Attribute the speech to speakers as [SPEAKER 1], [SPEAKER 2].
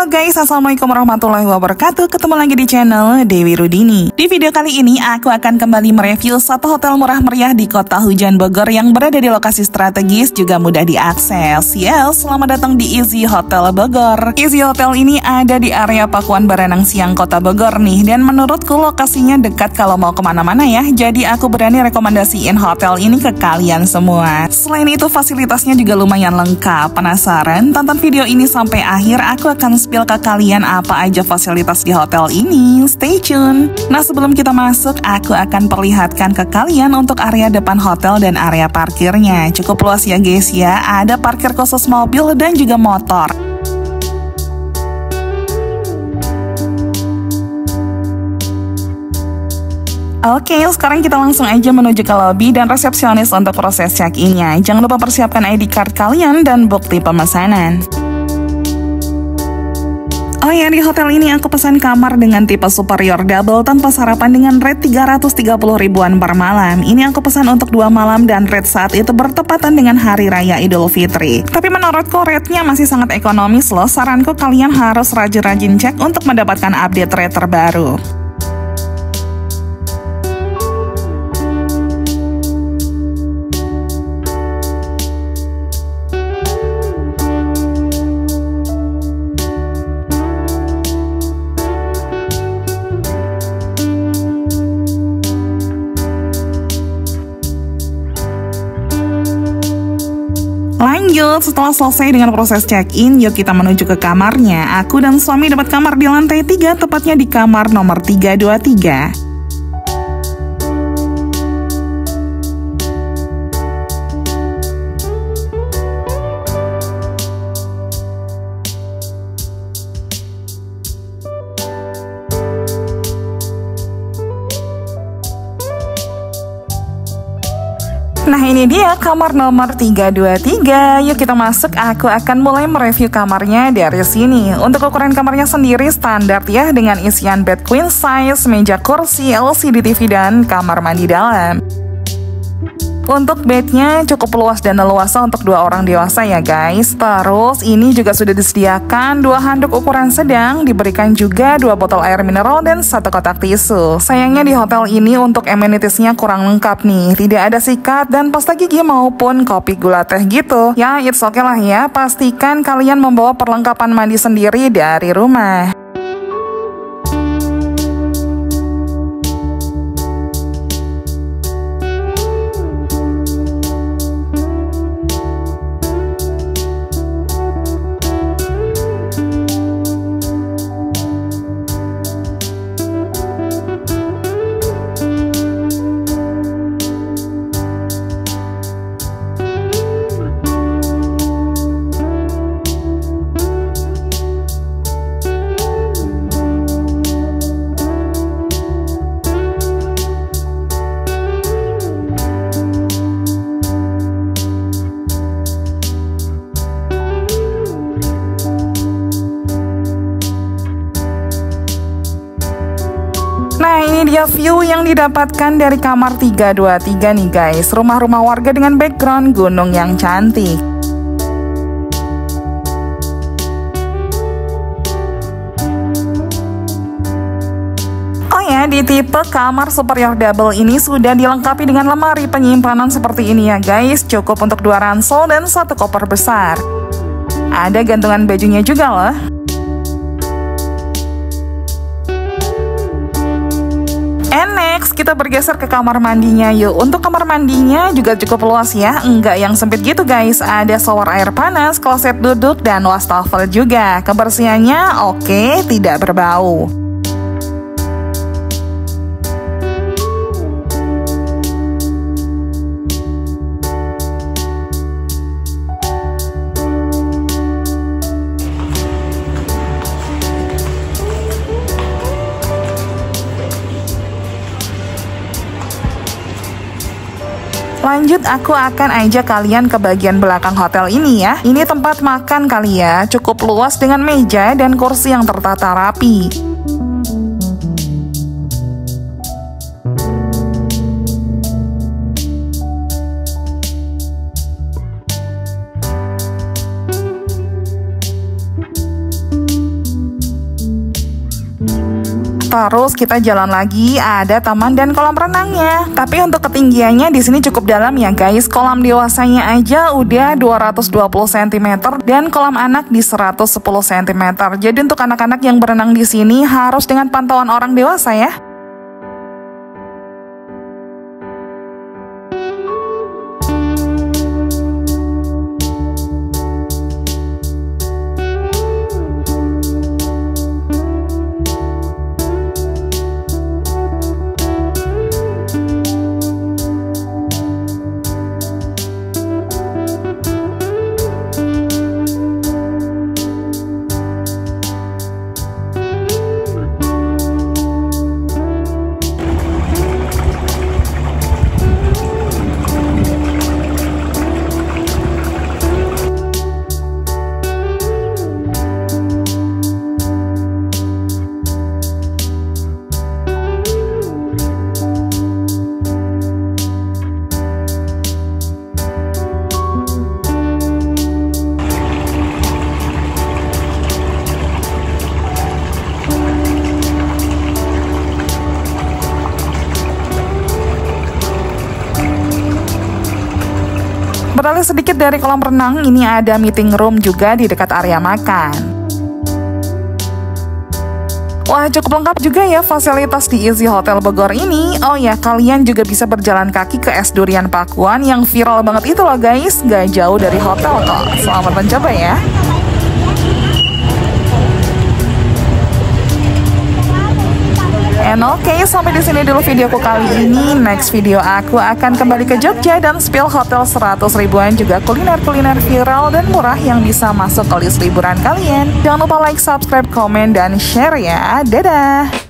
[SPEAKER 1] guys, assalamualaikum warahmatullahi wabarakatuh. Ketemu lagi di channel Dewi Rudini. Di video kali ini aku akan kembali mereview satu hotel murah meriah di kota hujan Bogor yang berada di lokasi strategis juga mudah diakses. Yes, selamat datang di Easy Hotel Bogor. Easy Hotel ini ada di area Pakuan Baranang Siang Kota Bogor nih, dan menurutku lokasinya dekat kalau mau kemana-mana ya. Jadi aku berani rekomendasiin hotel ini ke kalian semua. Selain itu fasilitasnya juga lumayan lengkap. Penasaran? Tonton video ini sampai akhir, aku akan spill ke kalian apa aja fasilitas di hotel ini. Stay tune. Nah, sebelum kita masuk, aku akan perlihatkan ke kalian untuk area depan hotel dan area parkirnya. Cukup luas ya guys ya. Ada parkir khusus mobil dan juga motor. Oke, sekarang kita langsung aja menuju ke lobby dan resepsionis untuk proses check-in-nya. Jangan lupa persiapkan ID card kalian dan bukti pemesanan. Oh ya, di hotel ini aku pesan kamar dengan tipe superior double tanpa sarapan dengan rate 330 ribuan per malam. Ini aku pesan untuk 2 malam dan rate saat itu bertepatan dengan Hari Raya Idul Fitri. Tapi menurutku rate-nya masih sangat ekonomis loh. Saranku kalian harus rajin-rajin cek untuk mendapatkan update rate terbaru. Lanjut, setelah selesai dengan proses check-in, yuk kita menuju ke kamarnya. Aku dan suami dapat kamar di lantai 3, tepatnya di kamar nomor 323. Nah, ini dia kamar nomor 323. Yuk kita masuk, aku akan mulai mereview kamarnya dari sini. Untuk ukuran kamarnya sendiri standar ya, dengan isian bed queen size, meja kursi, LCD TV, dan kamar mandi dalam. Untuk bednya cukup luas dan leluasa untuk 2 orang dewasa ya guys. Terus ini juga sudah disediakan 2 handuk ukuran sedang, diberikan juga 2 botol air mineral dan 1 kotak tisu. Sayangnya di hotel ini untuk amenitiesnya kurang lengkap nih. Tidak ada sikat dan pasta gigi maupun kopi gula teh gitu. Ya, it's okay lah ya. Pastikan kalian membawa perlengkapan mandi sendiri dari rumah. Nah, ini dia view yang didapatkan dari kamar 323 nih guys. Rumah-rumah warga dengan background gunung yang cantik. Oh ya, di tipe kamar superior double ini sudah dilengkapi dengan lemari penyimpanan seperti ini ya guys. Cukup untuk 2 ransel dan 1 koper besar. Ada gantungan bajunya juga loh. And next, kita bergeser ke kamar mandinya yuk. Untuk kamar mandinya juga cukup luas ya, enggak yang sempit gitu guys. Ada shower air panas, kloset duduk, dan wastafel juga. Kebersihannya oke, tidak berbau. Lanjut, aku akan ajak kalian ke bagian belakang hotel ini ya. Ini tempat makan kali ya, cukup luas dengan meja dan kursi yang tertata rapi. Terus kita jalan lagi, ada taman dan kolam renangnya. Tapi untuk ketinggiannya di sini cukup dalam ya guys. Kolam dewasanya aja udah 220 cm dan kolam anak di 110 cm. Jadi untuk anak-anak yang berenang di sini harus dengan pantauan orang dewasa ya. Beralih sedikit dari kolam renang, ini ada meeting room juga di dekat area makan. Wah, cukup lengkap juga ya fasilitas di Easy Hotel Bogor ini. Oh ya, kalian juga bisa berjalan kaki ke es durian Pakuan yang viral banget itu loh guys. Gak jauh dari hotel kok. Selamat mencoba ya. And oke, sampai di sini dulu videoku kali ini. Next video aku akan kembali ke Jogja dan spill hotel 100 ribuan, juga kuliner-kuliner viral dan murah yang bisa masuk ke list liburan kalian. Jangan lupa like, subscribe, komen, dan share ya. Dadah!